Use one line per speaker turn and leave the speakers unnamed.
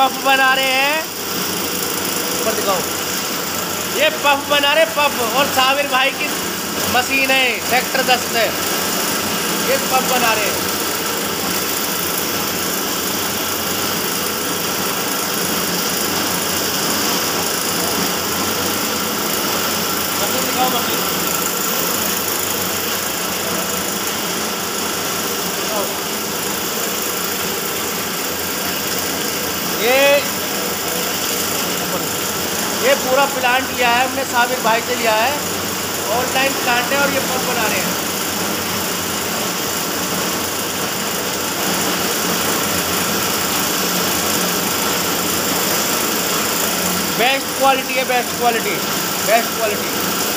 Puff बना रहे हैं, ऊपर दिखाओ। ये पफ बना रहे पफ, और साबिर भाई की मशीन है सेक्टर 10 से, ये पफ बना रहे हैं। मशीन दिखाओ, मशीन ये पूरा प्लांट लिया है हमने, साबिर भाई से लिया है, ऑनलाइन प्लांट है, और ये पफ बना रहे हैं। बेस्ट क्वालिटी है, बेस्ट क्वालिटी, बेस्ट क्वालिटी।